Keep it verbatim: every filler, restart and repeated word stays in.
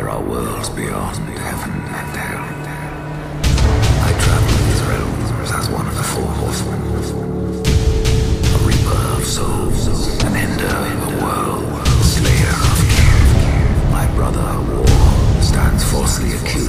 There are worlds beyond heaven and hell. I travel these realms as one of the four horsemen, a reaper of souls, an ender in the world, slayer of kin. My brother War stands falsely accused